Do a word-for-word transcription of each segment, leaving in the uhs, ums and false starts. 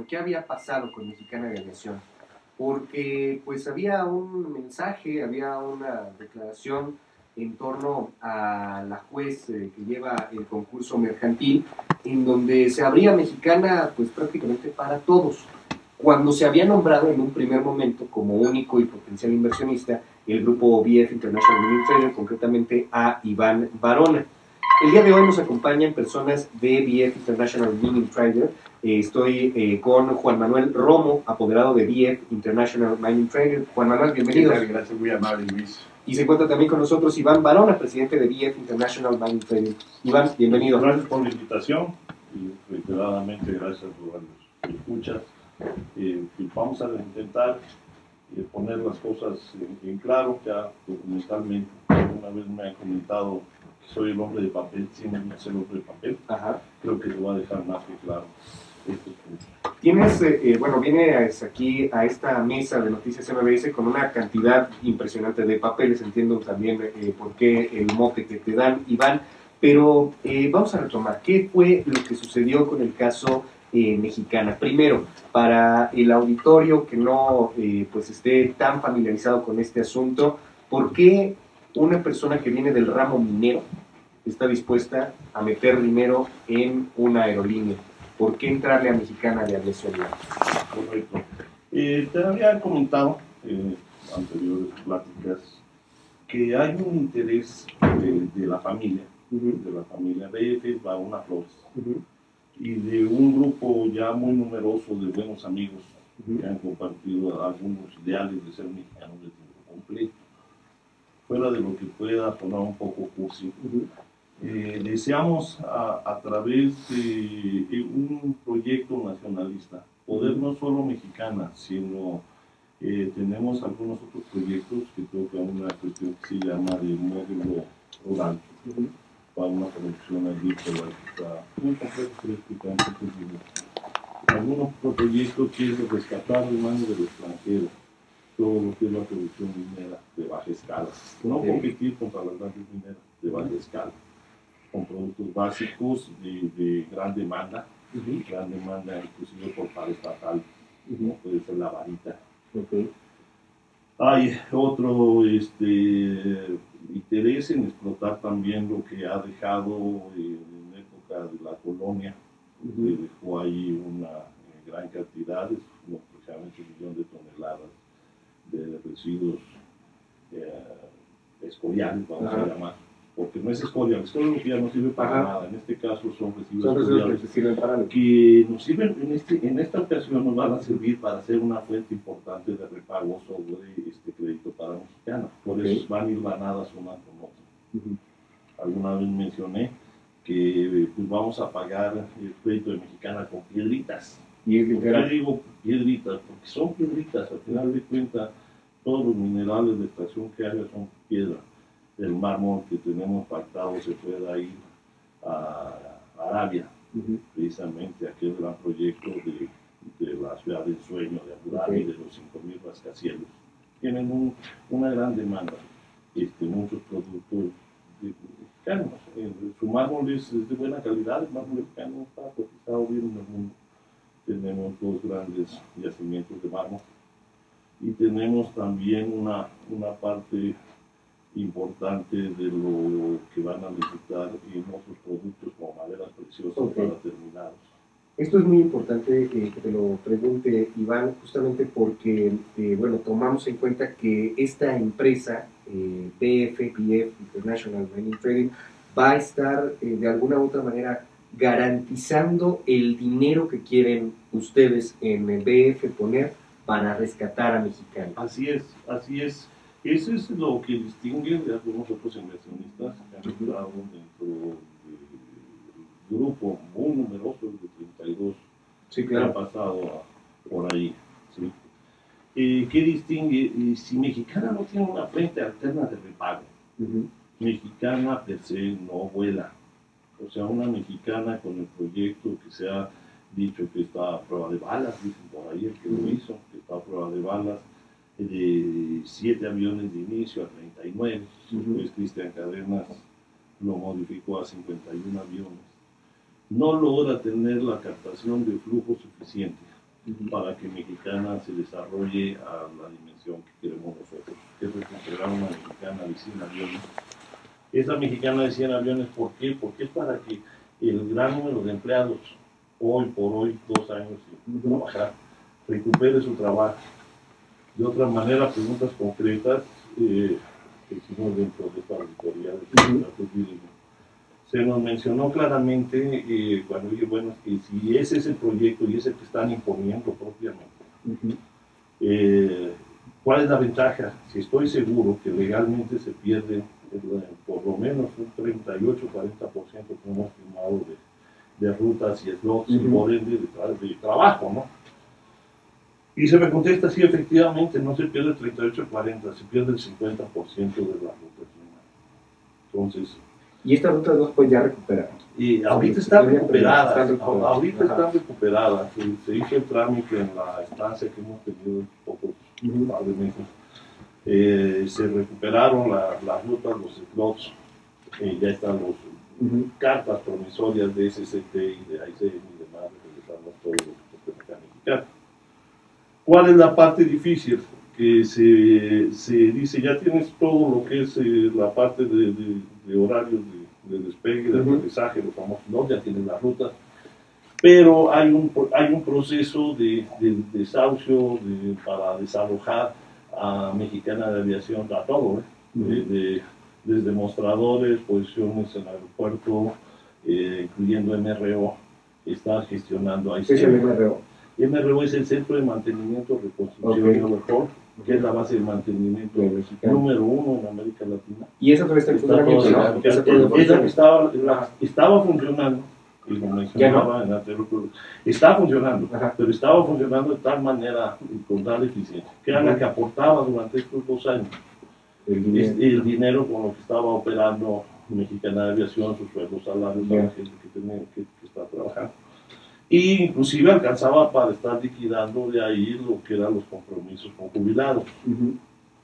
Aviación. ¿Qué había pasado con Mexicana de Aviación? Porque pues había un mensaje, había una declaración en torno a la juez eh, que lleva el concurso mercantil, en donde se abría Mexicana pues prácticamente para todos, cuando se había nombrado en un primer momento como único y potencial inversionista el grupo B F International Mining Trader, concretamente a Iván Barona. El día de hoy nos acompañan personas de B F International Mining Trader. Eh, estoy eh, con Juan Manuel Romo, apoderado de B F International Mining Trader. Juan Manuel, bienvenido. Gracias, muy amable, Luis. Y se encuentra también con nosotros Iván Barona, presidente de B F International Mining Trader. Iván, bienvenido. Gracias por la invitación y reiteradamente gracias por las escuchas. Eh, vamos a intentar eh, poner las cosas en, en claro, ya documentalmente. Una vez me han comentado que soy el hombre de papel, sí me es el hombre de papel. Ajá. Creo que lo va a dejar más que claro. Tienes, eh, bueno, vienes aquí a esta mesa de Noticias M B S con una cantidad impresionante de papeles, entiendo también eh, por qué el mote que te dan, Iván, pero eh, vamos a retomar, ¿qué fue lo que sucedió con el caso eh, Mexicana? Primero, para el auditorio que no eh, pues esté tan familiarizado con este asunto, ¿por qué una persona que viene del ramo minero está dispuesta a meter dinero en una aerolínea? ¿Por qué entrarle a Mexicana de Aviación? Correcto. Eh, te había comentado en anteriores pláticas que hay un interés de, de la familia, uh-huh. de la familia B F Barona Flores, uh-huh. y de un grupo ya muy numeroso de buenos amigos uh-huh. que han compartido algunos ideales de ser mexicanos de tiempo completo. Fuera de lo que pueda sonar un poco cursi, uh-huh. Eh, deseamos a, a través de, de un proyecto nacionalista poder no solo Mexicana, sino eh, tenemos algunos otros proyectos que tocan una cuestión que se llama de módulo rural, uh-huh. para una producción agrícola que está muy complejo, pero explicar un poco. Algunos otros proyectos que es rescatar de manos del extranjero todo lo que es la producción minera de baja escala, no okay. competir contra las grandes mineras de baja uh-huh. escala, con productos básicos de, de gran demanda, uh-huh. gran demanda inclusive por paraestatal, uh-huh. como puede ser la varita. Okay. Hay otro este, interés en explotar también lo que ha dejado en, en época de la colonia, uh-huh. que dejó ahí una eh, gran cantidad, como aproximadamente un millón de toneladas de residuos eh, escoriales, vamos uh-huh. a llamar. Porque no es escoria, la escoria ya no sirve para Ajá. nada, en este caso son residuos escoriales que, sirven para que nos sirven, en, este, en esta ocasión nos van a servir para hacer una fuente importante de repago sobre este crédito para Mexicana, por okay. eso van hilvanadas una con otra. Uh-huh. Alguna vez mencioné que pues, vamos a pagar el crédito de Mexicana con piedritas. ¿Y es ¿Por qué digo piedritas? Porque son piedritas, al final de cuentas todos los minerales de extracción que haya son piedra. El mármol que tenemos pactado se pueda ir a Arabia, uh-huh. precisamente aquel gran proyecto de, de la ciudad del sueño de Abu Dhabi, okay. de los cinco mil rascacielos. Tienen un, una gran demanda, este, muchos productos mexicanos. Su mármol es, es de buena calidad, el mármol mexicano está cotizado bien en el mundo. Tenemos dos grandes yacimientos de mármol y tenemos también una, una parte importante de lo que van a necesitar en otros productos como maderas preciosas okay. para terminados. Esto es muy importante eh, que te lo pregunte, Iván, justamente porque, eh, bueno, tomamos en cuenta que esta empresa, eh, B F, B F, International Mining Trading, va a estar eh, de alguna u otra manera garantizando el dinero que quieren ustedes en el B F poner para rescatar a Mexicana. Así es, así es. Eso es lo que distingue de algunos otros inversionistas que han entrado dentro del grupo muy numeroso de treinta y dos sí, claro. que ha pasado a, por ahí. ¿Sí? Eh, ¿Qué distingue? Eh, si Mexicana no tiene una fuente alterna de repago, uh-huh. Mexicana per se no vuela. O sea, una mexicana con el proyecto que se ha dicho que está a prueba de balas, dicen por ahí el que uh-huh. lo hizo, que está a prueba de balas, de siete aviones de inicio a treinta y nueve, uh-huh. después Cristian Cadenas lo modificó a cincuenta y uno aviones. No logra tener la captación de flujo suficiente uh-huh. para que Mexicana se desarrolle a la dimensión que queremos nosotros, que es recuperar una Mexicana de cien aviones. Esa Mexicana de cien aviones, ¿por qué? Porque es para que el gran número de empleados, hoy por hoy, dos años sin uh-huh. trabajar, recupere su trabajo. De otra manera, preguntas concretas eh, que hicimos dentro de esta auditoría de contratos uh-huh. se nos mencionó claramente eh, cuando dije, bueno, que si ese es el proyecto y es el que están imponiendo propiamente, uh-huh. eh, ¿cuál es la ventaja? Si estoy seguro que legalmente se pierde por lo menos un treinta y ocho a cuarenta por ciento que hemos firmado de, de rutas y slots uh-huh. y por ende de, de, de trabajo, ¿no? Y se me contesta, sí, efectivamente, no se pierde el treinta y ocho a cuarenta, se pierde el cincuenta por ciento de las rutas. Entonces... ¿Y estas rutas dos pues ya recuperaron? Y ahorita están recuperadas, ahorita están recuperadas. Se hizo el trámite en la estancia que hemos tenido pocos uh-huh. par de meses. Eh, se recuperaron la, las rutas, los slots, eh, ya están las uh-huh. cartas promisorias de S S T y de A I C M y demás, regresando a todo lo que es mexicano. ¿Cuál es la parte difícil? Que se, se dice, ya tienes todo lo que es eh, la parte de, de, de horarios de, de despegue, de uh-huh. aterrizaje, los famosos no, ya tienes la ruta, pero hay un, hay un proceso de, de, de desahucio de, para desalojar a Mexicana de Aviación, a todo, ¿eh? uh-huh. de, de, desde mostradores, posiciones en el aeropuerto, eh, incluyendo M R O, está gestionando ahí. ¿Qué es el M R O? M R O es el Centro de Mantenimiento, Reconstrucción okay. y Overhaul, que es la base de mantenimiento número uno en América Latina. ¿Y eso todavía está en funcionamiento? ¿No? Esa que estaba, estaba funcionando, y lo mencionaba en anterior, estaba funcionando, Ajá. pero estaba funcionando de tal manera y con tal eficiencia, que era Ajá. la que aportaba durante estos dos años el dinero, el, el dinero con lo que estaba operando Mexicana de Aviación, sus sueldos, salarios, a la gente que, tenía, que, que está trabajando. Y inclusive alcanzaba para estar liquidando de ahí lo que eran los compromisos con jubilados. Uh-huh.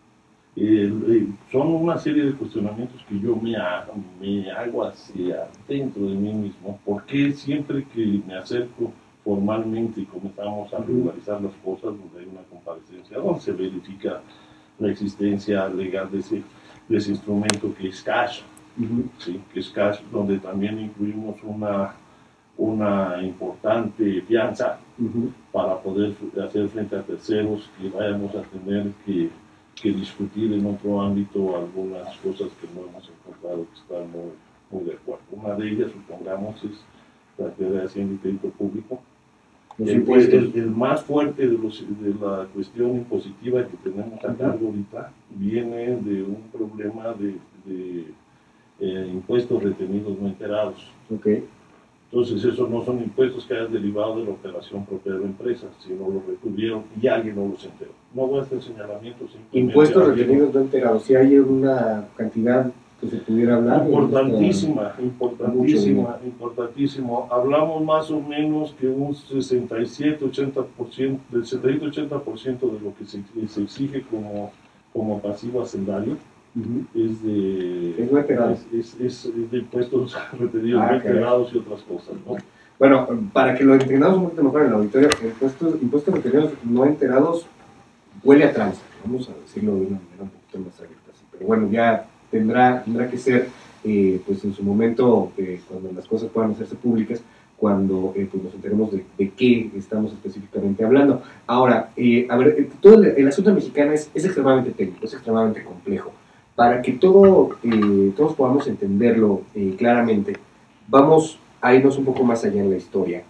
eh, eh, son una serie de cuestionamientos que yo me hago, me hago hacia dentro de mí mismo, porque siempre que me acerco formalmente y comenzamos a regularizar las cosas, donde hay una comparecencia, donde se verifica la existencia legal de ese, de ese instrumento que es cash, uh-huh. ¿sí? que es cash, donde también incluimos una una importante fianza uh-huh. para poder hacer frente a terceros que vayamos a tener que, que discutir en otro ámbito algunas cosas que no hemos encontrado que están muy, muy de acuerdo. Una de ellas, supongamos, es la Secretaría de Hacienda y Crédito Público. El, el, el más fuerte de, los, de la cuestión impositiva que tenemos a cargo ahorita viene de un problema de, de eh, impuestos retenidos no enterados. Okay. Entonces, esos no son impuestos que hayan derivado de la operación propia de la empresa, sino los retuvieron y alguien no los enteró. No voy a hacer señalamientos. Impuestos retenidos no enterados, si hay una cantidad que se pudiera hablar. Importantísima, está... importantísima, importantísimo. Hablamos más o menos que un sesenta y siete, ochenta por ciento, del setenta y ochenta por ciento de lo que se, se exige como, como pasivo hacendario. Uh-huh. es de es, es, es, es de impuestos retenidos ah, no enterados y otras cosas, ¿no? Bueno, para que lo entendamos un poquito mejor en la auditoría, impuestos, impuestos retenidos no enterados huele a tranza, vamos a decirlo de una manera un poquito más abierta, así. Pero bueno, ya tendrá, tendrá que ser eh, pues en su momento, eh, cuando las cosas puedan hacerse públicas, cuando eh, pues nos enteremos de, de qué estamos específicamente hablando. Ahora, eh, a ver, todo el, el asunto mexicano es, es extremadamente técnico, es extremadamente complejo. Para que todo, eh, todos podamos entenderlo eh, claramente, vamos a irnos un poco más allá en la historia.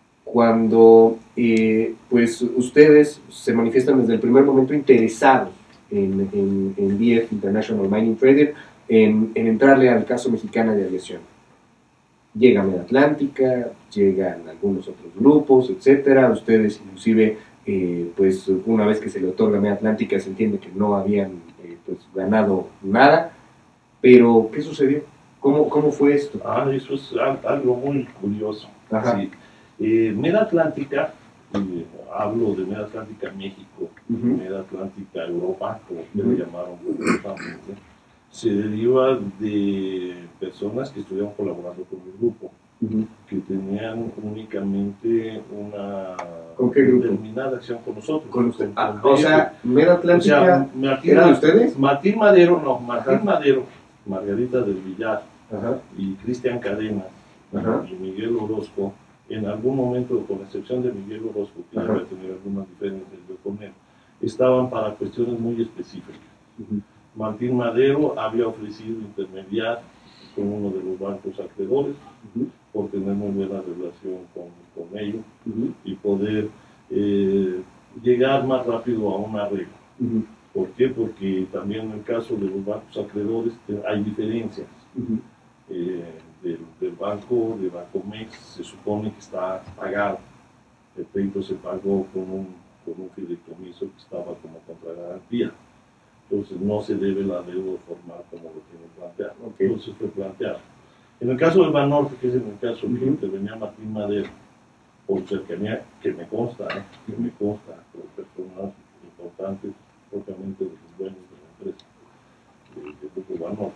Cuando eh, pues ustedes se manifiestan desde el primer momento interesados en, en, en B F International Mining Trader, en, en entrarle al caso Mexicana de Aviación. Llega Medatlántica, llegan algunos otros grupos, etcétera. Ustedes inclusive, eh, pues una vez que se le otorga Medatlántica, se entiende que no habían pues ganado nada, pero ¿qué sucedió? ¿Cómo, cómo fue esto? Ah, eso es algo muy curioso. Ajá. Sí. Eh, Medatlántica, eh, hablo de Medatlántica México, uh-huh. Medatlántica Europa, como ustedes uh-huh. llamaron justamente, se deriva de personas que estuvieron colaborando con el grupo. uh-huh. que tenían únicamente una determinada acción con nosotros. ¿Con usted? Con, ah, con o sea, Meda Atlántica, o sea, Martín, ¿era de ustedes? Martín Madero, no, Martín Ajá. Madero, Margarita del Villar Ajá. y Cristian Cadenas Ajá. y Miguel Orozco, en algún momento, con la excepción de Miguel Orozco, que iba a tener algunas diferencias yo con él, estaban para cuestiones muy específicas. Uh-huh. Martín Madero había ofrecido intermediar con uno de los bancos acreedores, uh-huh. por tener muy buena relación con, con ellos, uh-huh. y poder eh, llegar más rápido a un arreglo. Uh-huh. ¿Por qué? Porque también en el caso de los bancos acreedores hay diferencias. Uh-huh. eh, del, del banco, de Bancomex, se supone que está pagado. El crédito se pagó con un, con un fideicomiso que estaba como contragarantía. Entonces no se debe la deuda formal como lo tienen planteado. Okay. Entonces fue planteado. En el caso del Banorte, que es en el caso uh-huh. que intervenía Martín Madero, por cercanía, que me consta, ¿eh? que me consta, por personas importantes, propiamente de los dueños de la empresa, del grupo Banorte,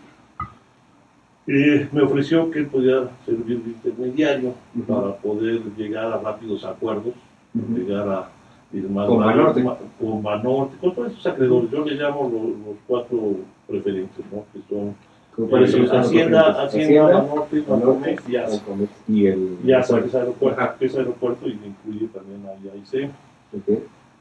eh, me ofreció que él podía servir de intermediario uh-huh. para poder llegar a rápidos acuerdos, uh-huh. llegar a más con Banorte, con Banorte, con todos esos acreedores. Yo le llamo los, los cuatro preferentes, ¿no? Que son eh, son Hacienda, Hacienda, Banorte, Banorte y A S A. Y el y A S A, que es aeropuerto, que es aeropuerto y incluye también a I A I C. Okay.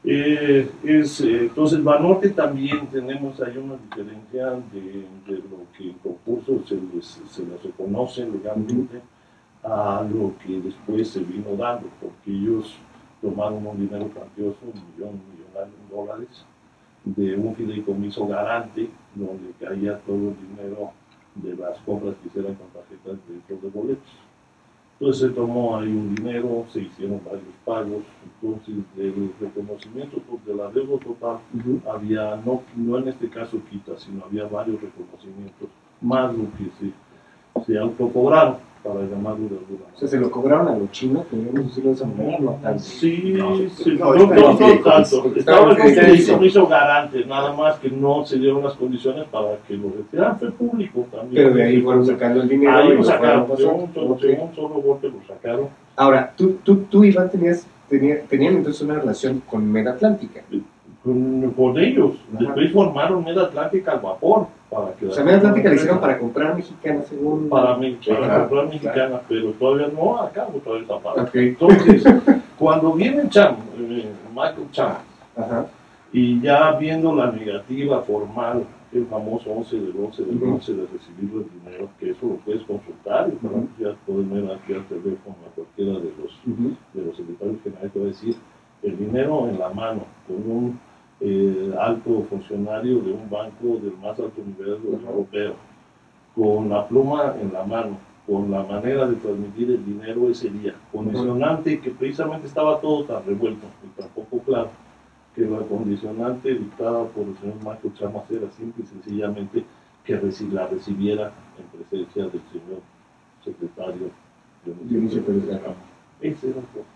Eh, es, eh, entonces, Banorte también tenemos ahí una diferencia de, de lo que en concurso se les, se les reconoce legalmente uh-huh. a lo que después se vino dando, porque ellos tomaron un dinero cuantioso, un millón, un millonario de dólares, de un fideicomiso garante, donde caía todo el dinero de las compras que hicieran con tarjetas de crédito de boletos. Entonces se tomó ahí un dinero, se hicieron varios pagos, entonces el reconocimiento de la deuda total uh-huh. había, no, no en este caso quita, sino había varios reconocimientos, más lo que se, se autocobraron, para llamarlo de alguna manera. O sea, se lo cobraron a los chinos, podríamos decirlo de esa manera, no tanto. Sí, no, sí, no, no, no, no, no tanto. Estaba el fideicomiso garante, nada más que no se dieron las condiciones para que lo retiraran, fue público también. Pero de ahí fueron sacando el dinero. Ahí y lo sacaron, de un, solo, okay. de un solo golpe lo sacaron. Ahora, tú, tú, tú Iván, tenías, tenía, tenían entonces una relación con Meda Atlántica. Con, con ellos, Ajá. después formaron Meda Atlántica al vapor. Para que o sea, Meda Atlántica le hicieron para comprar mexicana, según... Para, mí, para claro, comprar mexicana, claro. pero todavía no acabo todavía esa parte. Okay. Entonces, cuando viene Cham, eh, Michael Cham, Ajá. y ya viendo la negativa formal, el famoso once del once del uh-huh. once de recibir el dinero, que eso lo puedes consultar, y uh-huh. ya puedes ver aquí al teléfono a cualquiera de los, uh-huh. de los secretarios generales que va a decir, el dinero en la mano, con un Eh, alto funcionario de un banco del más alto nivel uh-huh. europeo, con la pluma en la mano, con la manera de transmitir el dinero ese día, condicionante uh-huh. que precisamente estaba todo tan revuelto y tan poco claro, que la condicionante dictada por el señor Michael Chamas era simple y sencillamente que reci- la recibiera en presencia del señor secretario Dionisio Pérez García. Ese era el punto.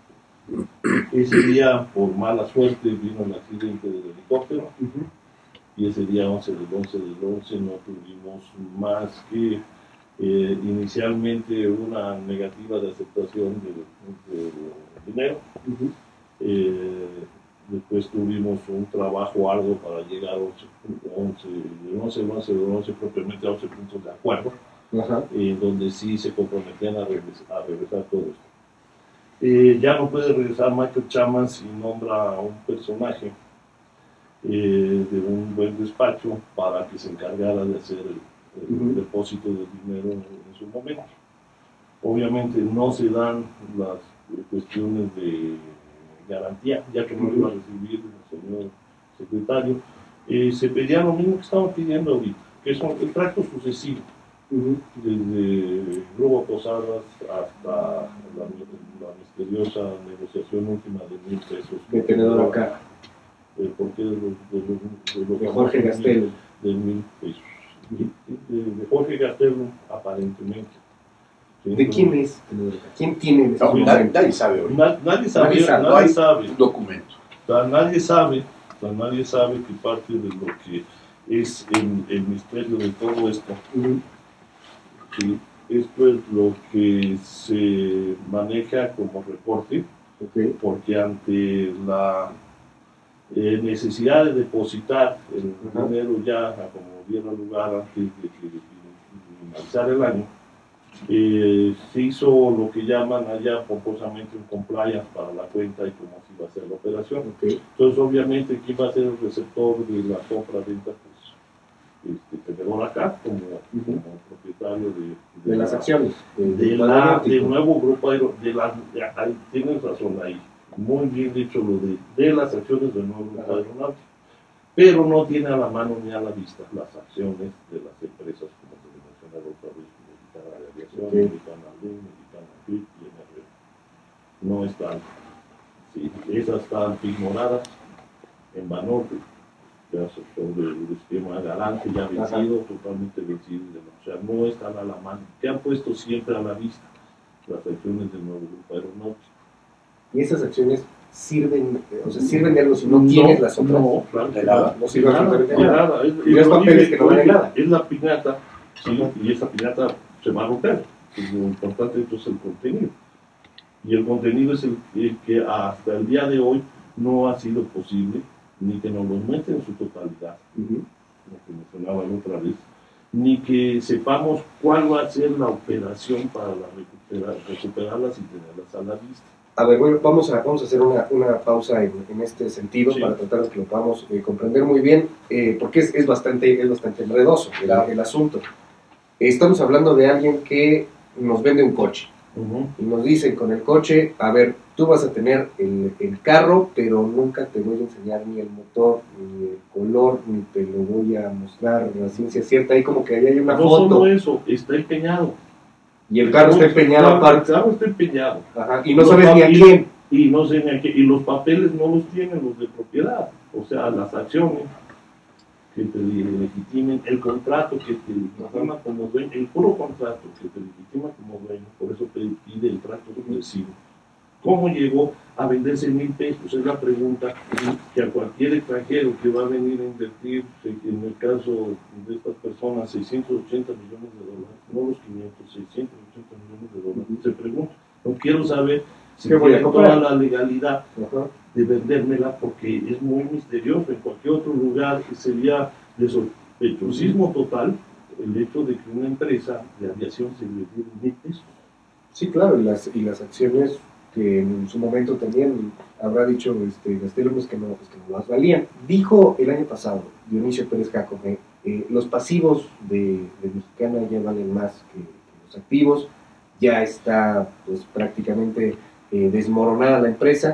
Ese día, por mala suerte, vino el accidente del helicóptero uh-huh. y ese día once del once del once no tuvimos más que eh, inicialmente una negativa de aceptación del, del dinero. Uh-huh. eh, después tuvimos un trabajo arduo para llegar a once, once, once, once, once propiamente a once puntos de acuerdo, uh-huh. eh, donde sí se comprometían a regresar, a regresar todo esto. Eh, ya no puede regresar Michael Chamas y nombra a un personaje eh, de un buen despacho para que se encargara de hacer el, el uh-huh. depósito del dinero en, en su momento. Obviamente no se dan las eh, cuestiones de garantía, ya que no uh-huh. iba a recibir el señor secretario. Eh, se pedía lo mismo que estaban pidiendo ahorita, que es el tracto sucesivo. Uh-huh. Desde Grupo Posadas hasta la, la misteriosa negociación última de mil pesos. De tenedor acá. ¿El porqué de los de, los, de, los de Jorge Gastelum? De mil pesos. De, de, de Jorge Gastelum, aparentemente. ¿Sí? ¿De quién es? ¿Quién tiene no, nadie, nadie sabe hoy. Na, nadie sabe. Nadie sabe. Nadie No hay sabe. documento. O sea, nadie sabe. O sea, nadie sabe que parte de lo que es el, el misterio de todo esto. Uh-huh. Sí, esto es lo que se maneja como reporte, okay. Porque ante la eh, necesidad de depositar el uh-huh. dinero ya como diera lugar antes de que finalizara el año, eh, se hizo lo que llaman allá pomposamente un compliance para la cuenta y cómo se iba a hacer la operación. Okay. Entonces, obviamente, ¿quién va a ser el receptor de la compra-venta? Pues, este, Fedor acá, como, uh-huh. como propietario de, de, de las la, acciones. De, de, de la, del nuevo grupo aero, de las, de, ahí, tienes razón ahí, muy bien dicho lo de, de las acciones del nuevo grupo uh-huh. aeronáutico, pero no tiene a la mano ni a la vista las acciones de las empresas, como se le mencionaba otra vez, Mexicana de Aviación, okay. Mexicana Lin, Mexicana F I T y M R. No están, sí, esas están ignoradas en Banorte, ya sobre el esquema Galante, ya vencido, totalmente vencido, o sea, no están a la mano, que han puesto siempre a la vista las acciones del nuevo grupo aeronáutico. ¿Y esas acciones sirven, o sea, sirven de algo si no, no tienes las otras? No, claro, de nada, no sirve absolutamente de nada. nada. Es, y los papeles que no valen nada. Es la piñata, sí, y esa piñata se va a romper, es lo importante entonces el contenido. Y el contenido es el, el que hasta el día de hoy no ha sido posible ni que nos lo muestren en su totalidad, uh-huh. lo que mencionaba la otra vez, ni que sepamos cuál va a ser la operación para la recuperar, recuperarlas y tenerlas a la vista. A ver, bueno, vamos a, vamos a hacer una, una pausa en, en este sentido sí. para tratar de que lo podamos eh, comprender muy bien, eh, porque es, es, bastante, es bastante enredoso el, el asunto. Estamos hablando de alguien que nos vende un coche. Uh-huh. Y nos dicen con el coche, a ver, tú vas a tener el, el carro, pero nunca te voy a enseñar ni el motor, ni el color, ni te lo voy a mostrar la ciencia cierta. Ahí como que ahí hay una no foto. No solo eso, está empeñado. Y el carro no, está empeñado claro, aparte. El carro está empeñado. Ajá. Y no sabes papeles, ni a quién. Y no sé ni a quién. Y los papeles no los tienen los de propiedad. O sea, las acciones que te legitimen, el contrato que te legitima como dueño, el puro contrato que te legitima como dueño, por eso te pide el trato sucesivo. ¿Cómo llegó a venderse mil pesos? Es la pregunta que a cualquier extranjero que va a venir a invertir, en el caso de estas personas, seiscientos ochenta millones de dólares, no los quinientos, seiscientos ochenta millones de dólares, se pregunta. No quiero saber si tiene toda la legalidad de vendérmela, porque es muy misterioso. En cualquier otro lugar sería de sospechosismo total el hecho de que una empresa de aviación se le dé mil pesos. Sí, claro, y las, y las acciones que en su momento también habrá dicho este, Gastelum pues que, no, pues que no las valían. Dijo el año pasado Dionisio Pérez Jacome, eh, los pasivos de, de Mexicana ya valen más que, que los activos, ya está pues prácticamente eh, desmoronada la empresa.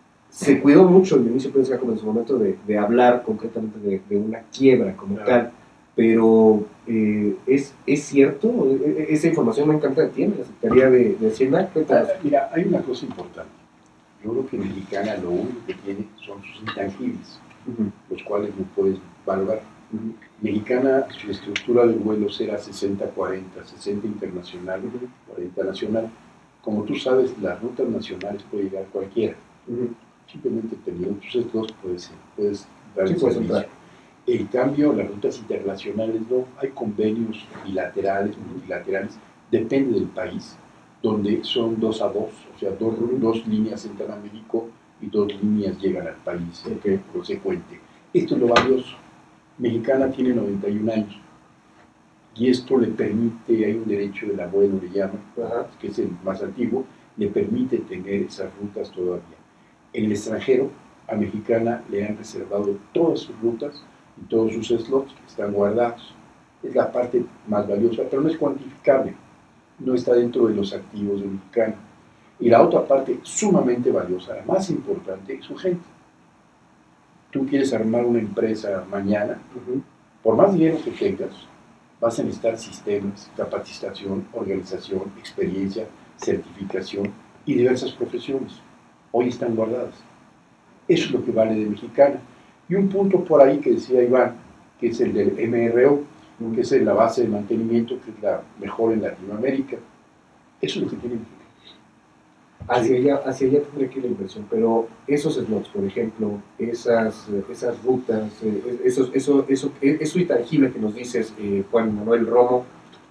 Se cuidó mucho Dionisio Pérez Jacome en su momento de, de hablar concretamente de, de una quiebra como claro. tal, pero eh, ¿es, ¿es cierto? Esa información me encanta, tiene la Secretaría de, de Hacienda. Ah, mira, hay una cosa importante. Yo creo que Mexicana lo único que tiene son sus intangibles, uh-huh. los cuales no puedes valorar. Uh-huh. Mexicana, su estructura de vuelos era sesenta cuarenta, sesenta internacional, uh-huh. cuarenta nacional. Como tú sabes, las rutas nacionales puede llegar cualquiera. Uh-huh. Simplemente teniendo tus estos puedes, puedes dar sí, el servicio. Entrar. En cambio, las rutas internacionales no, hay convenios bilaterales, multilaterales, depende del país, donde son dos a dos, o sea, dos, dos líneas entran a México y dos líneas llegan al país, okay. consecuente. Esto es lo valioso. Mexicana tiene noventa y un años, y esto le permite, hay un derecho del abuelo, le llaman, uh-huh. que es el más antiguo, le permite tener esas rutas todavía. En el extranjero, a Mexicana le han reservado todas sus rutas, y todos sus slots están guardados. Es la parte más valiosa, pero no es cuantificable, no está dentro de los activos de Mexicana. Y la otra parte sumamente valiosa, la más importante, es su gente. Tú quieres armar una empresa mañana, uh-huh. por más dinero que tengas, vas a necesitar sistemas, capacitación, organización, experiencia, certificación y diversas profesiones. Hoy están guardadas. Eso es lo que vale de Mexicana. Y un punto por ahí que decía Iván, que es el del M R O, que es la base de mantenimiento, que es la mejor en Latinoamérica. Eso es lo que tiene Mexicana. Hacia allá, hacia allá tendría que ir la inversión, pero esos slots, por ejemplo, esas, esas rutas, eso, eso, eso, eso intangible que nos dices, eh, Juan Manuel Romo,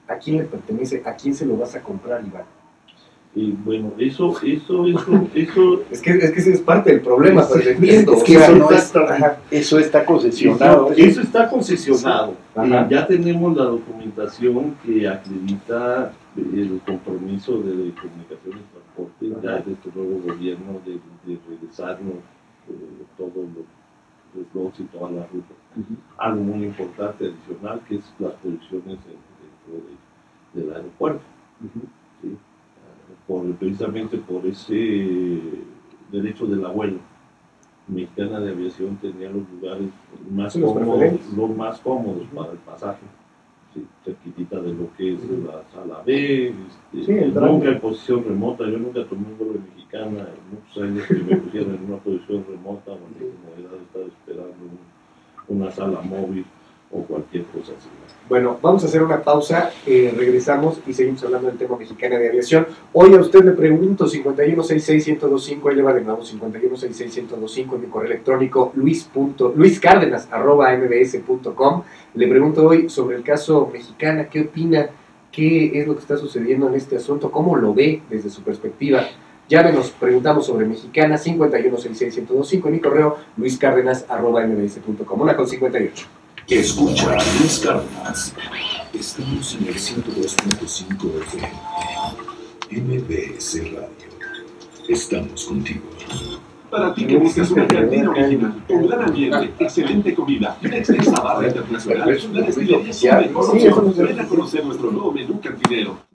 ¿A quién le pertenece? ¿A quién se lo vas a comprar, Iván? Y bueno, eso, eso, eso, eso... Es que, es que ese es parte del problema, es, pero entiendo. Es que eso, no es, está, eso está concesionado. Eso, eso está concesionado. Sí. Eh, ya tenemos la documentación que acredita el compromiso de comunicaciones y transporte, ya de este nuevo gobierno, de, de regresarnos eh, todos los, los lots y todas las rutas. Uh-huh. Algo muy importante adicional, que es las producciones dentro de, del aeropuerto. Uh-huh. ¿Sí? Por, precisamente por ese derecho del abuelo. Mexicana de Aviación tenía los lugares más los cómodos, los más cómodos uh-huh. para el pasaje, sí, cerquitita de lo que es uh-huh. la sala B, este, sí, nunca en posición remota. Yo nunca tomé un vuelo de Mexicana en muchos años que me pusieron en una posición remota, donde la comodidad de estar esperando un, una sala móvil o cualquier cosa así. Bueno, vamos a hacer una pausa, eh, regresamos y seguimos hablando del tema Mexicana de Aviación. Hoy a usted le pregunto, cincuenta y uno sesenta y seis, ciento veinticinco, ahí le va de nuevo, cincuenta y uno sesenta y seis, ciento veinticinco, en mi correo electrónico luis. luiscárdenas arroba mbs punto com. Le pregunto hoy sobre el caso Mexicana, ¿qué opina? ¿Qué es lo que está sucediendo en este asunto? ¿Cómo lo ve desde su perspectiva? Llámenos, preguntamos sobre Mexicana, cincuenta y uno sesenta y seis, ciento veinticinco, en mi correo luiscárdenas arroba mbs punto com. Una con cincuenta y ocho. Escucha a Luis Cárdenas. Estamos en el ciento dos punto cinco F M. M B S Radio. Estamos contigo. Para ti que buscas una cantina original, un gran ambiente, excelente comida, una extensa barra internacional, la destilería es una mejor opción. Ven a conocer nuestro nuevo menú cantinero.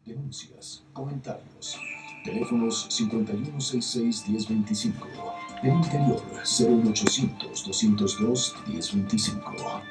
Denuncias, comentarios. Teléfonos cincuenta y uno sesenta y seis, diez veinticinco. En interior cero uno ochocientos, doscientos dos, diez veinticinco.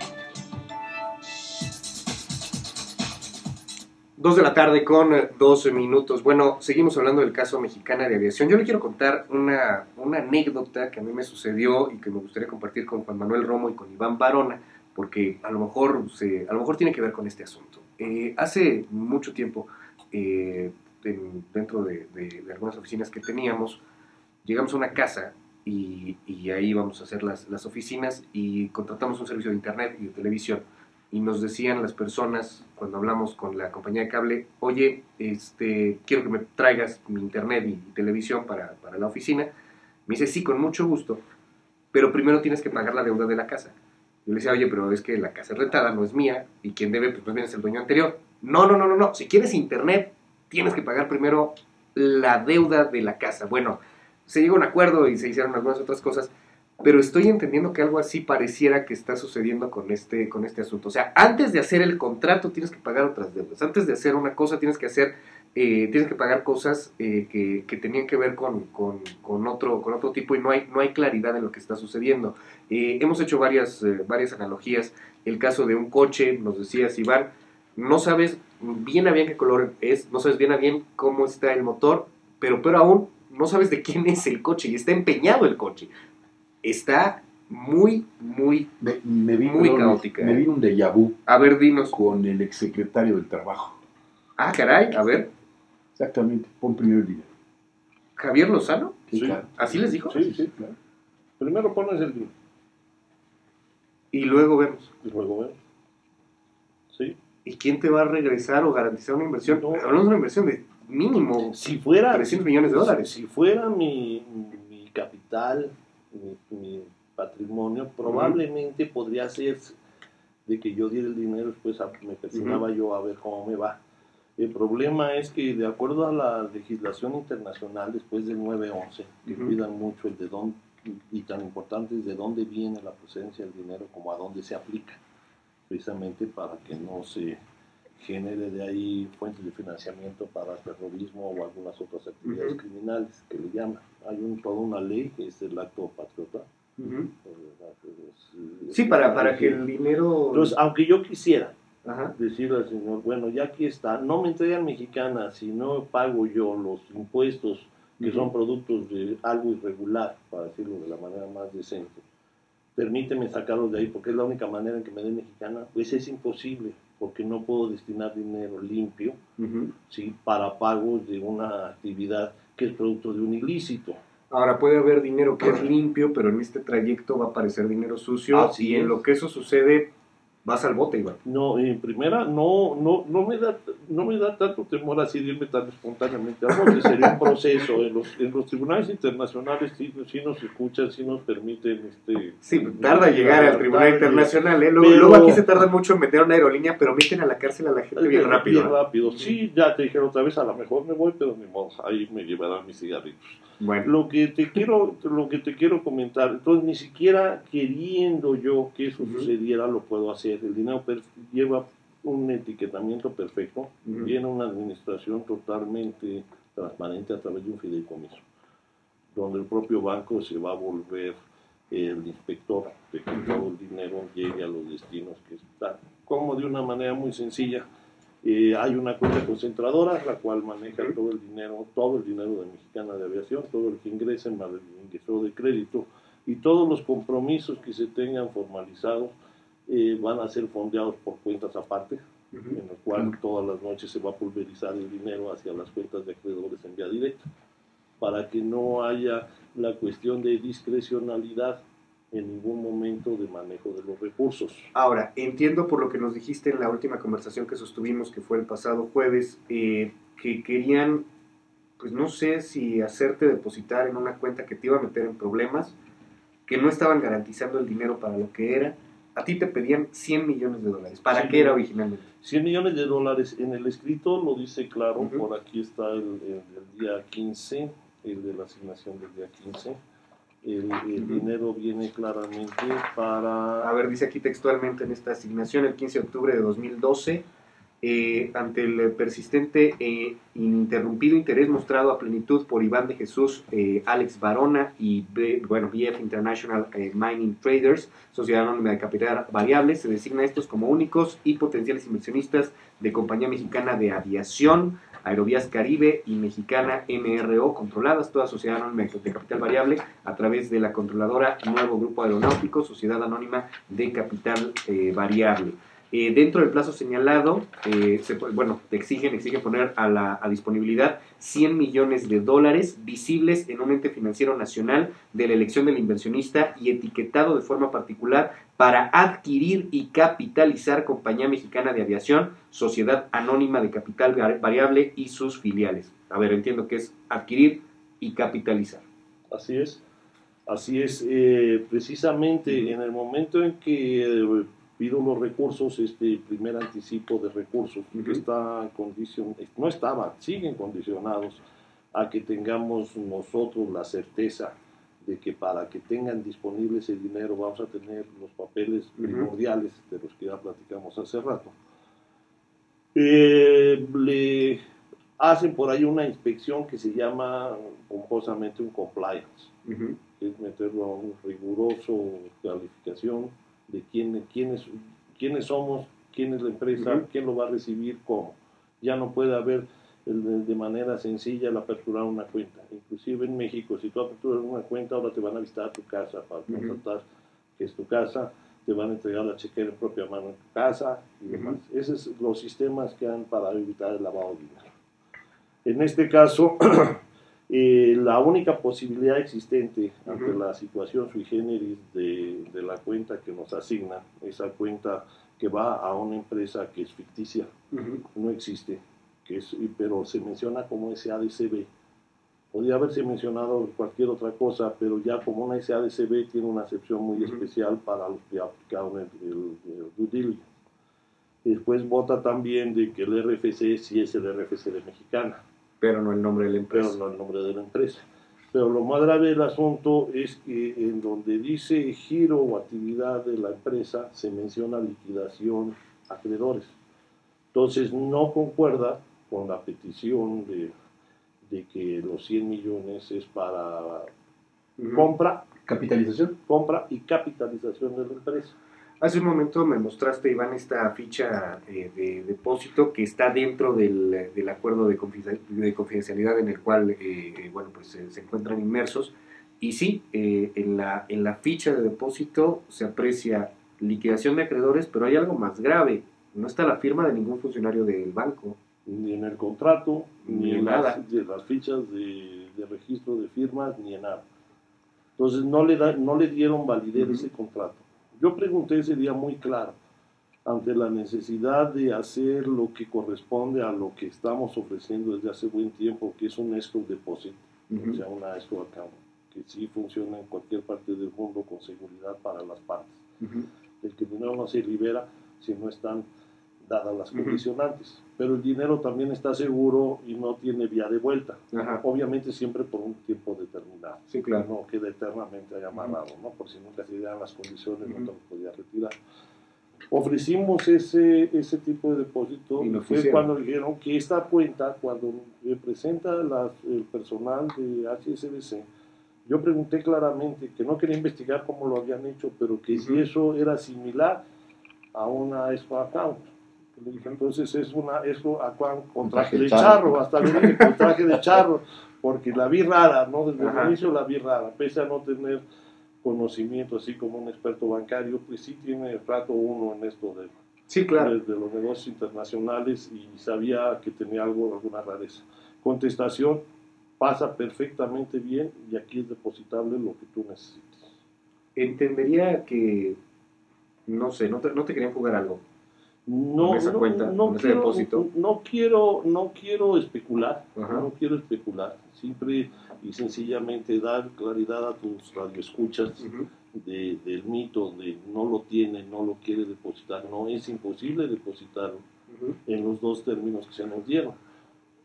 Dos de la tarde con doce minutos. Bueno, seguimos hablando del caso Mexicana de Aviación. Yo le quiero contar una, una anécdota que a mí me sucedió y que me gustaría compartir con Juan Manuel Romo y con Iván Barona, porque a lo mejor, se, a lo mejor tiene que ver con este asunto. Eh, hace mucho tiempo, eh, en, dentro de, de, de algunas oficinas que teníamos, llegamos a una casa y, y ahí íbamos a hacer las, las oficinas y contratamos un servicio de internet y de televisión. Y nos decían las personas, cuando hablamos con la compañía de cable, oye, este, quiero que me traigas mi internet y, y televisión para, para la oficina. Me dice, sí, con mucho gusto, pero primero tienes que pagar la deuda de la casa. Yo le decía, oye, pero es que la casa es rentada, no es mía, y quien debe, pues más bien es el dueño anterior. No, no, no, no, no, si quieres internet, tienes que pagar primero la deuda de la casa. Bueno, se llegó a un acuerdo y se hicieron algunas otras cosas, pero estoy entendiendo que algo así pareciera que está sucediendo con este, con este asunto. O sea, antes de hacer el contrato tienes que pagar otras deudas. Antes de hacer una cosa tienes que hacer, eh, tienes que pagar cosas eh, que, que tenían que ver con, con, con, otro, con otro tipo y no hay, no hay claridad en lo que está sucediendo. Eh, hemos hecho varias, eh, varias analogías. El caso de un coche, nos decías, Iván, no sabes bien a bien qué color es, no sabes bien a bien cómo está el motor, pero peor aún, no sabes de quién es el coche y está empeñado el coche. Está muy, muy, me, me vino, muy caótica. Me, me vino un déjà vu. A ver, dinos. Con el exsecretario del Trabajo. Ah, caray, a ver. Exactamente, pon primero el dinero. ¿Javier Lozano? Sí, Sí. claro. ¿Así les dijo? Sí, sí, claro. Primero pones el dinero. Y luego vemos. Y luego vemos. Sí. ¿Y quién te va a regresar o garantizar una inversión? No. Hablamos de una inversión de mínimo Si fuera... trescientos millones de dólares. Si fuera mi, mi capital, mi, mi patrimonio, probablemente uh-huh. podría ser de que yo diera el dinero, después me persignaba uh-huh. yo a ver cómo me va. El problema es que de acuerdo a la legislación internacional, después del nueve once, que uh-huh. cuidan mucho el de dónde, y tan importante es de dónde viene la procedencia del dinero como a dónde se aplica, precisamente para que no se genere de ahí fuentes de financiamiento para terrorismo o algunas otras actividades uh-huh. criminales que le llaman. Hay un, toda una ley que es el acto patriota. Uh-huh. Sí, para, para que el dinero... Entonces, aunque yo quisiera Ajá. decirle al señor, bueno, ya aquí está, no me entregan Mexicana si no pago yo los impuestos que uh-huh. son productos de algo irregular, para decirlo de la manera más decente, permíteme sacarlos de ahí porque es la única manera en que me den Mexicana. Pues es imposible, porque no puedo destinar dinero limpio uh-huh. ¿sí? para pagos de una actividad que es producto de un ilícito. Ahora, puede haber dinero que es limpio, pero en este trayecto va a aparecer dinero sucio, Así y en es. lo que eso sucede, vas al bote, Iván. No, en primera, no, no, no, me da, no me da tanto temor así de irme tan espontáneamente al bote. Sería un proceso. En los, en los tribunales internacionales sí, sí nos escuchan, sí nos permiten... este Sí, tarda en llegar al tribunal internacional, ¿eh? Luego, pero, luego aquí se tarda mucho en meter una aerolínea, pero meten a la cárcel a la gente bien rápido. Bien rápido, sí, ya te dijeron otra vez, a lo mejor me voy, pero ni modo, ahí me llevarán mis cigarritos. Bueno. Lo que te quiero, lo que te quiero comentar, entonces ni siquiera queriendo yo que eso uh-huh. sucediera lo puedo hacer. El dinero per- lleva un etiquetamiento perfecto, uh-huh. viene una administración totalmente transparente a través de un fideicomiso, donde el propio banco se va a volver el inspector de que todo el dinero llegue a los destinos que están, como de una manera muy sencilla. Eh, hay una cuenta concentradora, la cual maneja todo el dinero, todo el dinero de Mexicana de Aviación, todo el que ingrese más el ingreso de crédito, y todos los compromisos que se tengan formalizados eh, van a ser fondeados por cuentas aparte, uh-huh. en el cual uh-huh. todas las noches se va a pulverizar el dinero hacia las cuentas de acreedores en vía directa, para que no haya la cuestión de discrecionalidad en ningún momento de manejo de los recursos. Ahora, entiendo por lo que nos dijiste en la última conversación que sostuvimos, que fue el pasado jueves, eh, que querían, pues no sé si hacerte depositar en una cuenta que te iba a meter en problemas, que no estaban garantizando el dinero para lo que era. A ti te pedían cien millones de dólares. ¿Para sí, qué era originalmente? cien millones de dólares. En el escrito lo dice claro, uh-huh. por aquí está el, el, el día quince, el de la asignación del día quince. El, el uh-huh. dinero viene claramente para... A ver, dice aquí textualmente en esta asignación, el quince de octubre de dos mil doce, Eh, ante el persistente e ininterrumpido interés mostrado a plenitud por Iván de Jesús, eh, Alex Barona y B, bueno, B F International eh, Mining Traders, sociedad anónima de capital variable, se designa a estos como únicos y potenciales inversionistas de Compañía Mexicana de Aviación, Aerovías Caribe y Mexicana M R O, controladas, toda sociedad anónima de capital variable, a través de la controladora Nuevo Grupo Aeronáutico, sociedad anónima de capital eh, variable. Eh, dentro del plazo señalado, eh, se, bueno, te exigen, exigen poner a, la, a disponibilidad cien millones de dólares visibles en un ente financiero nacional de la elección del inversionista y etiquetado de forma particular para adquirir y capitalizar Compañía Mexicana de Aviación, Sociedad Anónima de Capital Variable y sus filiales. A ver, entiendo que es adquirir y capitalizar. Así es, así es. Eh, precisamente en el momento en que eh, pido los recursos, este primer anticipo de recursos, uh-huh. que está en condición, no estaba, siguen condicionados a que tengamos nosotros la certeza de que para que tengan disponible ese dinero vamos a tener los papeles uh-huh. primordiales de los que ya platicamos hace rato. Eh, le hacen por ahí una inspección que se llama pomposamente un compliance, uh-huh. que es meterlo a un riguroso calificación de quién, quiénes, quiénes somos, quién es la empresa, uh-huh. quién lo va a recibir, cómo. Ya no puede haber el, de manera sencilla el aperturar una cuenta. Inclusive en México, si tú aperturas una cuenta, ahora te van a visitar a tu casa para uh-huh. constatar que es tu casa, te van a entregar la chequera en propia mano en tu casa y demás. Uh-huh. Esos son los sistemas que han para evitar el lavado de dinero. En este caso, Eh, la única posibilidad existente ante uh-huh. la situación sui generis de, de la cuenta que nos asigna, esa cuenta que va a una empresa que es ficticia, uh-huh. no existe, que es, pero se menciona como S A D C B. Podría haberse mencionado cualquier otra cosa, pero ya como una S A D C B tiene una acepción muy uh-huh. especial para los que aplicaron el, el, el due diligence. Después vota también de que el R F C sí es el R F C de Mexicana. Pero no el nombre de la empresa. Pero no el nombre de la empresa. Pero lo más grave del asunto es que en donde dice giro o actividad de la empresa se menciona liquidación a acreedores. Entonces no concuerda con la petición de, de que los cien millones es para uh-huh. compra, capitalización, compra y capitalización de la empresa. Hace un momento me mostraste, Iván, esta ficha eh, de depósito que está dentro del, del acuerdo de confidencialidad en el cual eh, eh, bueno, pues, eh, se encuentran inmersos. Y sí, eh, en, la, en la ficha de depósito se aprecia liquidación de acreedores, pero hay algo más grave. No está la firma de ningún funcionario del banco. Ni en el contrato, ni, ni en nada. Las, de las fichas de, de registro de firmas, ni en nada. Entonces no le, da, no le dieron validez uh-huh. ese contrato. Yo pregunté ese día muy claro, ante la necesidad de hacer lo que corresponde a lo que estamos ofreciendo desde hace buen tiempo, que es un escrow deposit, uh-huh. o sea, una escrow account, que sí funciona en cualquier parte del mundo con seguridad para las partes. Uh-huh. El que el dinero no se libera si no están dadas las uh-huh. condicionantes, pero el dinero también está seguro y no tiene vía de vuelta, uh-huh. obviamente siempre por un tiempo determinado, sí, claro. no queda eternamente ahí amarrado, uh-huh. ¿no? Por si nunca se dieran las condiciones, uh-huh. no te lo podía retirar. Ofrecimos ese, ese tipo de depósito y fue cuando dijeron que esta cuenta, cuando representa la, el personal de H S B C, yo pregunté claramente que no quería investigar cómo lo habían hecho, pero que uh-huh. si eso era similar a una escrow account. Le dije, entonces es una escrow account con traje de charro, hasta le dije con traje de charro, porque la vi rara, ¿no? Desde Ajá. el inicio la vi rara, pese a no tener conocimiento así como un experto bancario, pues sí tiene rato uno en esto de, sí, claro. de, de los negocios internacionales y sabía que tenía algo, alguna rareza. Contestación, pasa perfectamente bien y aquí es depositable lo que tú necesites. Entendería que, no sé, no te, no te querían jugar algo. No, con esa no, cuenta, no, con ese quiero, depósito. no quiero, no quiero especular, Ajá. no quiero especular, simple y sencillamente dar claridad a tus radioescuchas uh-huh. de, del mito de no lo tiene, no lo quiere depositar, no es imposible depositarlo uh-huh. en los dos términos que se nos dieron.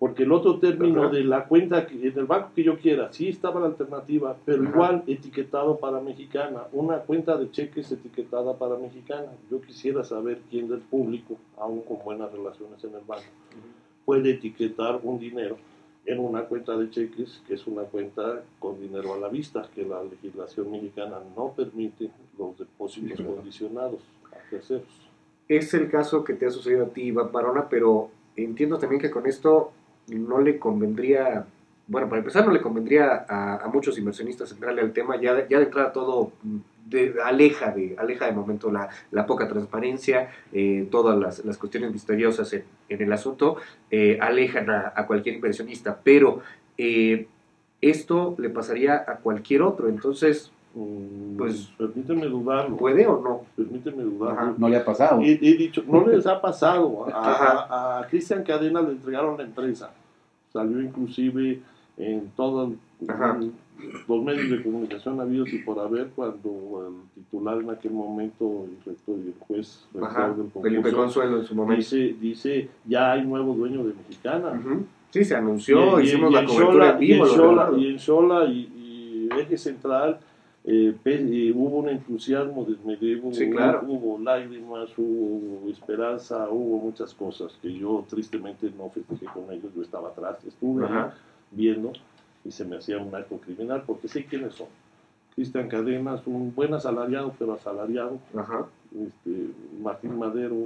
Porque el otro término Ajá. de la cuenta que, en el banco que yo quiera, sí estaba la alternativa, pero Ajá. igual etiquetado para mexicana, una cuenta de cheques etiquetada para mexicana. Yo quisiera saber quién del público, aún con buenas relaciones en el banco, puede etiquetar un dinero en una cuenta de cheques, que es una cuenta con dinero a la vista, que la legislación mexicana no permite los depósitos Sí, claro. condicionados a terceros. Es el caso que te ha sucedido a ti, Iván Barona, pero entiendo también que con esto no le convendría, bueno, para empezar no le convendría a, a muchos inversionistas entrarle al tema, ya de, ya de entrada todo de, aleja, de, aleja de momento la, la poca transparencia, eh, todas las, las cuestiones misteriosas en, en el asunto, eh, alejan a, a cualquier inversionista, pero eh, esto le pasaría a cualquier otro, entonces, Mm, pues, permíteme dudarlo. ¿puede o no? Permíteme dudarlo. Ajá. No le ha pasado. He, he dicho, no les ha pasado. A, Ajá. a, a Cristian Cadena le entregaron la empresa. Salió inclusive en todos Ajá. los medios de comunicación habidos y por haber, cuando el titular en aquel momento, el rector y el juez rector Ajá. del concurso, Felipe Consuelo en su momento. dice, dice, ya hay nuevo dueño de Mexicana. Ujú. Sí, se anunció, Y- y- hicimos y la en cobertura Xola- en vivo. Y en lo Xola, recuerdo. y, en Xola y, y Eje Central eh, pe- eh, hubo un entusiasmo desmedido, hubo, Sí, claro. hubo lágrimas, hubo esperanza, hubo muchas cosas que yo tristemente no festejé con ellos, yo estaba atrás, estuve ahí Ajá. viendo y se me hacía un acto criminal porque sé quiénes son. Cristian Cadenas, un buen asalariado, pero asalariado, Ajá. este, Martín Madero,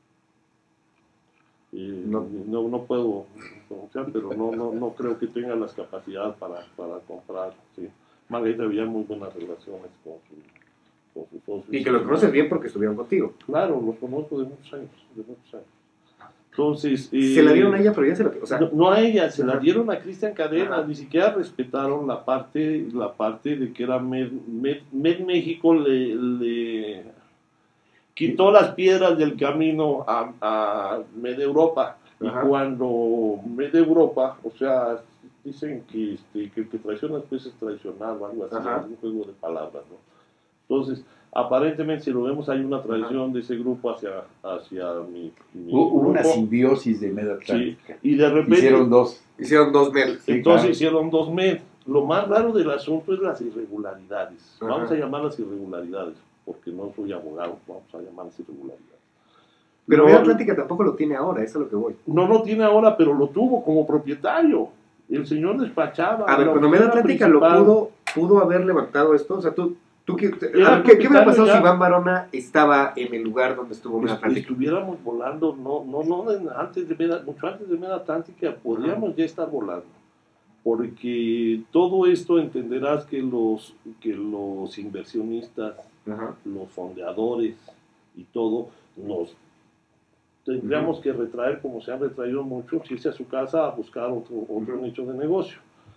eh, No. no. No, puedo pronunciar, pero no, no, no creo que tenga las capacidades para, para comprar. Sí. Margarita había muy buenas relaciones con su, con sus socios. Y que los conoces bien porque estuvieron contigo. Claro, los conozco de muchos años, de muchos años. Entonces, eh, Se la dieron a ella, pero ya se la... O sea, no, no a ella, se Ajá. la dieron a Cristian Cadena, Ajá. ni siquiera respetaron la parte, la parte de que era Med, Med, Med México le, le quitó las piedras del camino a, a Med Europa. Y Ajá. cuando Med Europa, o sea, dicen que, este, que el que traiciona después es traicionado, algo así, Ajá. un juego de palabras, ¿no? Entonces, aparentemente, si lo vemos, hay una traición Ajá. de ese grupo hacia, hacia mi, mi Hubo grupo. una simbiosis de Med Atlántica. Sí, y de repente... Hicieron dos. Hicieron dos Med. Sí, entonces claro. hicieron dos Med. Lo más raro del asunto es las irregularidades. Ajá. Vamos a llamarlas irregularidades, porque no soy abogado, vamos a llamarlas irregularidades. Pero Med Atlántica tampoco lo tiene ahora, eso es lo que voy. No lo tiene ahora, pero lo tuvo como propietario. El señor despachaba. A ver, cuando Med Atlántica lo pudo, pudo haber levantado esto, o sea, tú... ¿Tú qué, te, ver, ¿qué, ¿Qué hubiera pasado ya, si Iván Barona estaba en el lugar donde estuvo Med Atlántica? Estuviéramos volando, no, no, no antes de Med, mucho antes de Med Atlántica, podríamos uh-huh. ya estar volando. Porque todo esto entenderás que los, que los inversionistas, uh-huh. los fondeadores y todo, nos tendríamos uh-huh. que retraer, como se han retraído muchos, irse a su casa a buscar otro, otro uh-huh. nicho de negocio.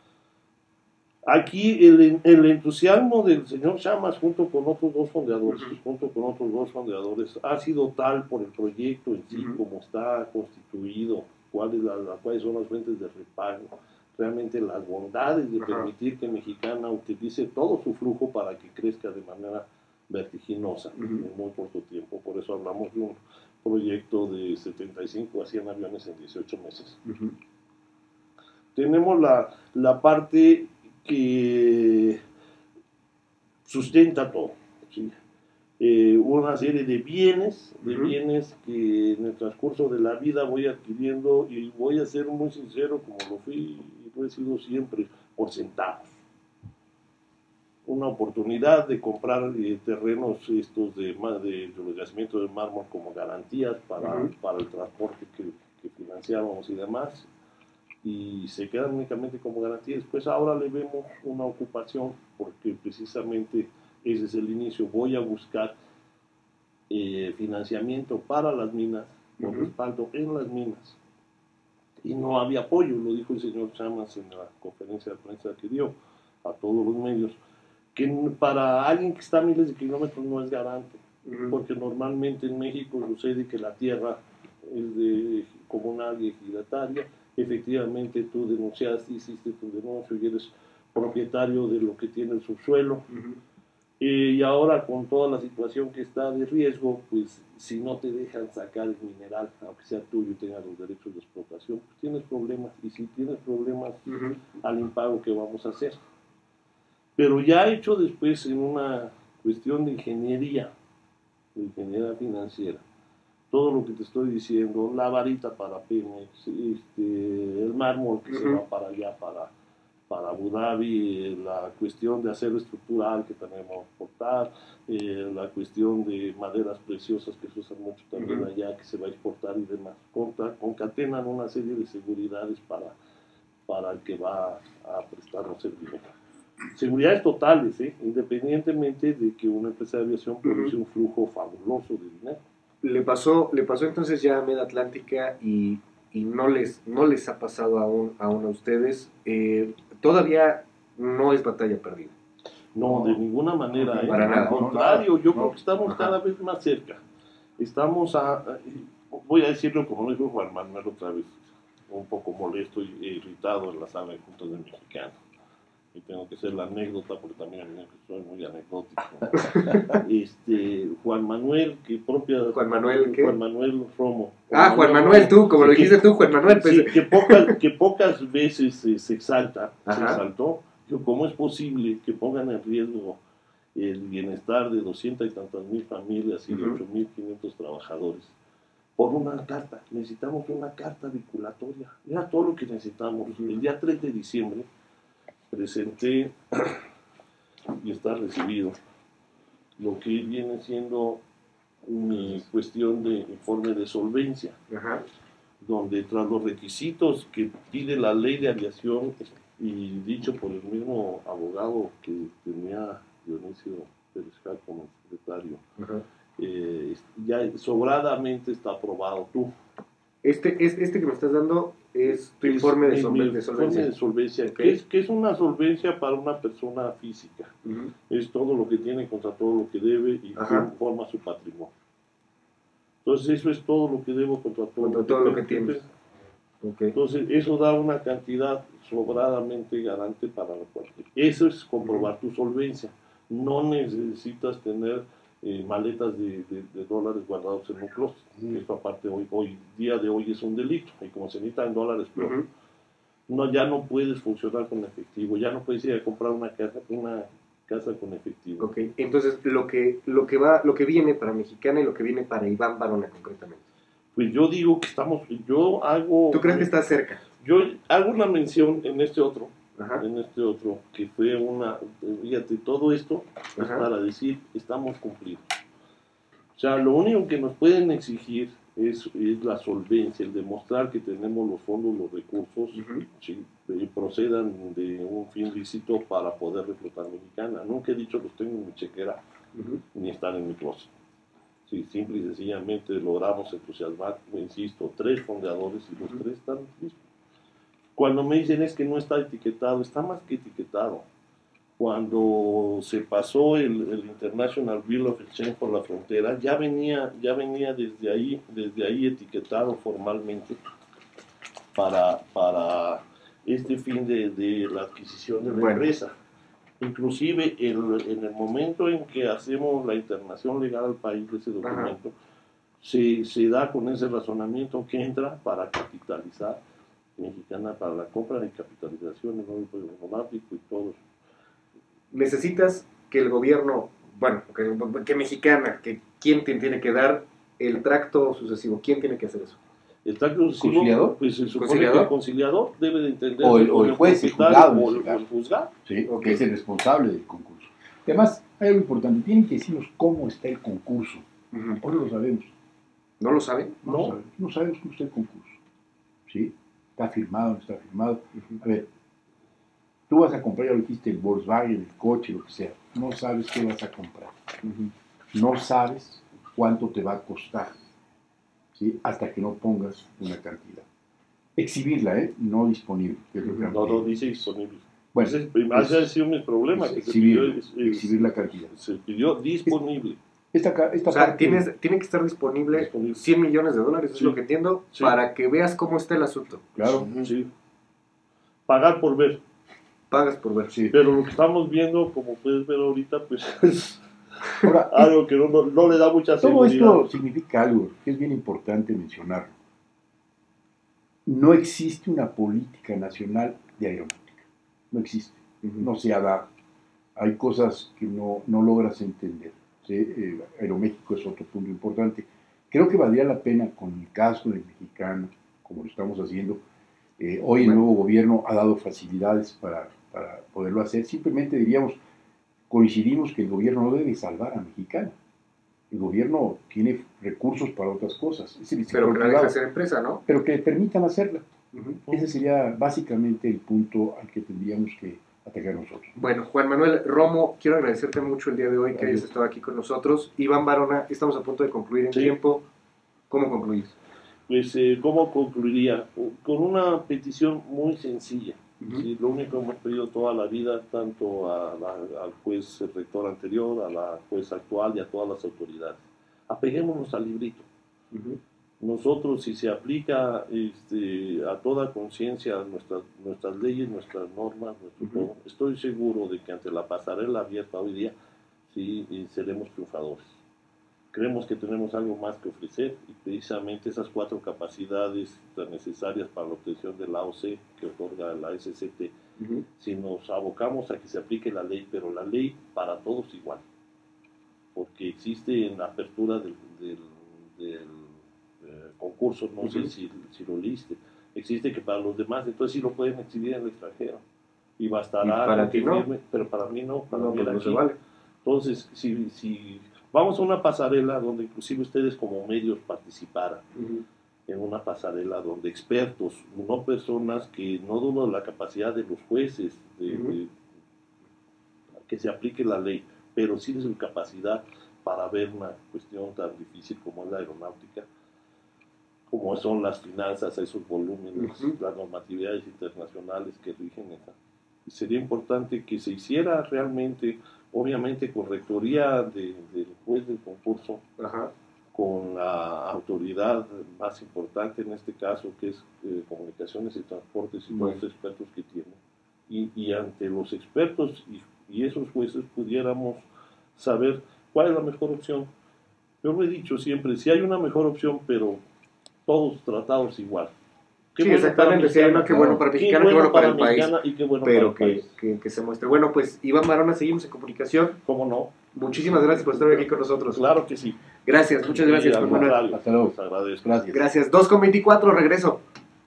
Aquí el, el entusiasmo del señor Chamas junto con otros dos fondeadores, uh-huh. junto con otros dos fondeadores, ha sido tal por el proyecto en sí, uh-huh. como está constituido, cuáles, la, la, cuáles son las fuentes de repago, realmente las bondades de uh-huh. permitir que Mexicana utilice todo su flujo para que crezca de manera vertiginosa uh-huh. en muy corto tiempo. Por eso hablamos de un proyecto de setenta y cinco a cien aviones en dieciocho meses. Uh-huh. Tenemos la, la parte que sustenta todo, ¿sí? eh, una serie de bienes, de uh-huh. bienes que en el transcurso de la vida voy adquiriendo y voy a ser muy sincero como lo fui y lo he sido siempre, por centavos. Una oportunidad de comprar eh, terrenos estos de, de, de los yacimientos de mármol como garantías para, uh-huh. para el transporte que, que financiábamos y demás, y se quedan únicamente como garantía. Después ahora le vemos una ocupación porque precisamente ese es el inicio. Voy a buscar eh, financiamiento para las minas, con uh-huh. respaldo en las minas. Y no había apoyo, lo dijo el señor Chamas en la conferencia de prensa que dio a todos los medios, que para alguien que está a miles de kilómetros no es garante, uh-huh. porque normalmente en México sucede que la tierra es de comunal y ejidataria. Efectivamente tú denunciaste, hiciste tu denuncio y eres propietario de lo que tiene el subsuelo, uh-huh. Eh, y ahora con toda la situación que está de riesgo, pues si no te dejan sacar el mineral, aunque sea tuyo y tengas los derechos de explotación, pues tienes problemas. Y si tienes problemas Uh-huh. al impago, ¿qué vamos a hacer? Pero ya hecho después en una cuestión de ingeniería, de ingeniería financiera, todo lo que te estoy diciendo, la varita para Pemex, este, el mármol que uh-huh. se va para allá, para, para Abu Dhabi, la cuestión de acero estructural que tenemos que exportar, eh, la cuestión de maderas preciosas que se usan mucho también uh-huh. allá, que se va a exportar y demás. Concatenan una serie de seguridades para, para el que va a prestarnos el dinero. Seguridades totales, ¿eh? Independientemente de que una empresa de aviación produce uh-huh. un flujo fabuloso de dinero. Le pasó, le pasó entonces ya a Med Atlántica y, y no, les, no les ha pasado aún, aún a ustedes. Eh, todavía no es batalla perdida. No, de ninguna manera. ¿eh? Para nada. Al contrario, yo no, creo que estamos ajá. cada vez más cerca. Estamos a, a, voy a decirlo como lo dijo Juan Manuel otra vez, un poco molesto y irritado en la sala de juntas de Mexicana. Y tengo que hacer la anécdota porque también a mí soy muy anecdótico. este, Juan Manuel, que propia... Juan Manuel, ¿qué? Juan Manuel Romo. Ah, Juan Manuel, tú, como sí, lo dijiste que, tú, Juan Manuel. Pues, sí, que, pocas, que pocas veces eh, se exalta, Ajá. se exaltó. Yo, ¿cómo es posible que pongan en riesgo el bienestar de doscientas y tantas mil familias y de uh-huh. ocho mil quinientos trabajadores? Por una carta, necesitamos una carta vinculatoria. Era todo lo que necesitamos. Uh-huh. El día tres de diciembre presenté y está recibido lo que viene siendo mi cuestión de informe de solvencia, Ajá. donde tras los requisitos que pide la ley de aviación y dicho por el mismo abogado que tenía Dionisio Pérez Cal como secretario, Ajá. eh, ya sobradamente está aprobado. Tú Este, este, este que me estás dando es tu es informe de, mi, solven- mi de solvencia. Informe de solvencia, Okay. que, es, que es una solvencia para una persona física. Uh-huh. Es todo lo que tiene contra todo lo que debe y Ajá. forma su patrimonio. Entonces eso es todo lo que debo contra todo, Contra lo, todo que lo que tienes. Okay. Entonces eso da una cantidad sobradamente garante para la cuartel. Eso es comprobar uh-huh. tu solvencia. No necesitas tener eh, maletas de, de, de dólares guardados en un closet. Uh-huh. Esto aparte hoy, hoy día de hoy es un delito y como se necesitan dólares, pero uh-huh. no, ya no puedes funcionar con efectivo, ya no puedes ir a comprar una casa, una casa con efectivo. Okay. Entonces lo que, lo que va, lo que viene para Mexicana y lo que viene para Iván Barona concretamente. Pues yo digo que estamos, yo hago... ¿Tú crees que estás cerca? Yo hago una mención en este otro, Ajá. en este otro, que fue una, fíjate, todo esto Ajá. es para decir, estamos cumplidos. O sea, lo único que nos pueden exigir es, es la solvencia, el demostrar que tenemos los fondos, los recursos, uh-huh. si procedan de un fin lícito para poder reflotar Mexicana. Nunca he dicho los tengo en mi chequera, uh-huh. ni están en mi closet. Sí, simple y sencillamente logramos entusiasmar, insisto, tres fondeadores y los uh-huh. tres están listos. Cuando me dicen es que no está etiquetado, está más que etiquetado. Cuando se pasó el, el International Bill of Exchange por la frontera, ya venía, ya venía desde ahí, desde ahí etiquetado formalmente para, para este fin de, de la adquisición de la bueno. empresa. Inclusive el, en el momento en que hacemos la internación legal al país de ese documento, se, se da con ese razonamiento que entra para capitalizar Mexicana, para la compra de capitalización en el automático y todo eso. Necesitas que el gobierno, bueno, que, que Mexicana, que quién te tiene que dar el tracto sucesivo, ¿quién tiene que hacer eso? El tracto sucesivo, ¿Conciliador? pues se supone ¿Conciliador? que el conciliador debe de entender o el, o el juez, el juzgado, o el, o el juzgado, sí, okay. que es el responsable del concurso. Además, hay algo importante, tienen que decirnos cómo está el concurso. Uh-huh. Hoy lo sabemos. ¿No lo saben? No, no. Sabemos. no sabemos cómo está el concurso. ¿Sí? ¿Está firmado, no está firmado? Uh-huh. A ver, tú vas a comprar, ya lo dijiste, el Volkswagen, el coche, lo que sea. No sabes qué vas a comprar. Uh-huh. No sabes cuánto te va a costar. ¿Sí? Hasta que no pongas una cantidad. Exhibirla, ¿eh? No disponible. Que es lo que no, no dice disponible. Bueno, ese es, ha sido mi problema. Que exhibir, se pidió, exhibir la cantidad. Se pidió disponible. Esta, esta o sea, parte, tienes, tiene que estar disponible, disponible cien millones de dólares, sí. Es lo que entiendo, sí. Para que veas cómo está el asunto. Claro. Sí. Pagar por ver. Pagas por ver. Sí. Pero lo que estamos viendo, como puedes ver ahorita, pues es Ahora, algo que no, no, no le da mucha todo seguridad. esto significa algo que es bien importante mencionarlo. No existe una política nacional de aeronáutica. No existe. No se ha dado. Hay cosas que no, no logras entender. ¿Sí? Eh, Aeroméxico es otro punto importante. Creo que valdría la pena, con el caso del mexicano, como lo estamos haciendo, eh, hoy el Bueno. nuevo gobierno ha dado facilidades para, para poderlo hacer. Simplemente diríamos, coincidimos que el gobierno no debe salvar a Mexicana. El gobierno tiene recursos para otras cosas. Es el Pero sector que la deje privado, hacer empresa, ¿no? pero que le permitan hacerla. Uh-huh. Ese sería básicamente el punto al que tendríamos que atacar nosotros. Bueno, Juan Manuel Romo, quiero agradecerte mucho el día de hoy que Adiós. hayas estado aquí con nosotros. Iván Barona, estamos a punto de concluir en Sí. tiempo. ¿Cómo concluís? Pues, eh, ¿cómo concluiría? Con una petición muy sencilla. Uh-huh. Sí, lo único que hemos pedido toda la vida, tanto a la- al juez rector anterior, a la juez actual y a todas las autoridades. Apeguémonos al librito. Uh-huh. Nosotros, si se aplica este, a toda conciencia nuestras, nuestras leyes, nuestras normas, nuestro Uh-huh. todo, estoy seguro de que ante la pasarela abierta hoy día, sí, y seremos triunfadores. Creemos que tenemos algo más que ofrecer y precisamente esas cuatro capacidades tan necesarias para la obtención de la A O C que otorga la S C T, Uh-huh. si nos abocamos a que se aplique la ley, pero la ley para todos igual, porque existe en la apertura del, del, del eh, concurso, no Uh-huh. sé si, si lo leíste, existe que para los demás, entonces sí lo pueden exhibir en el extranjero y bastará ¿Y para con ti que no? firme, pero para mí no, para No, mí pues era no se aquí. vale. Entonces, si, si vamos a una pasarela donde inclusive ustedes como medios participaran, Uh-huh. en una pasarela donde expertos, no personas que no dudan la capacidad de los jueces de, Uh-huh. de que se aplique la ley, pero sí de su capacidad para ver una cuestión tan difícil como es la aeronáutica, como son las finanzas, esos volúmenes, Uh-huh. las normatividades internacionales que rigen esa. Y sería importante que se hiciera realmente, obviamente con rectoría de, del juez del concurso, Ajá. con la autoridad más importante en este caso, que es eh, Comunicaciones y Transportes y Bueno. todos los expertos que tienen. Y, y ante los expertos y, y esos jueces pudiéramos saber cuál es la mejor opción. Yo lo he dicho siempre, si hay una mejor opción, pero todos tratados igual. Qué Sí, bueno exactamente. para Si hay una Mexicana, que bueno para qué Mexicana, qué bueno para el país. Mexicana y qué bueno Pero para el que, país. que, que se muestre. Bueno, pues Iván Barona, seguimos en comunicación. ¿Cómo no? Muchísimas gracias por estar aquí con nosotros. Claro que sí. Gracias, muchas gracias, Y al Juan Manuel. contrario, Hasta luego. les agradezco. Gracias. Gracias. dos con veinticuatro, regreso.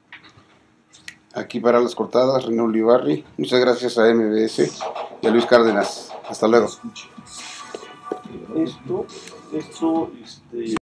Aquí para las cortadas, René Ulibarri. Muchas gracias a M B S y a Luis Cárdenas. Hasta luego. Escuche. Esto, esto, este...